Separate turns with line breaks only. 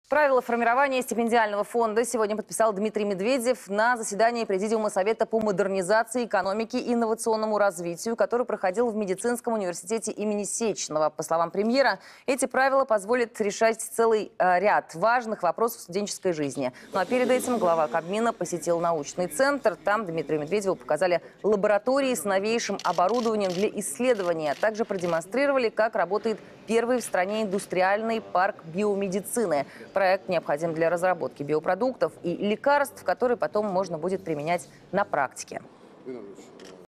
Правила формирования стипендиального фонда сегодня подписал Дмитрий Медведев на заседании Президиума Совета по модернизации экономики и инновационному развитию, который проходил в Медицинском университете имени Сеченова. По словам премьера, эти правила позволят решать целый ряд важных вопросов студенческой жизни. Ну а перед этим глава Кабмина посетил научный центр. Там Дмитрию Медведеву показали лаборатории с новейшим оборудованием для исследования. Также продемонстрировали, как работает первый в стране индустриальный парк биомедицины. Проект необходим для разработки биопродуктов и лекарств, которые потом можно будет применять на практике.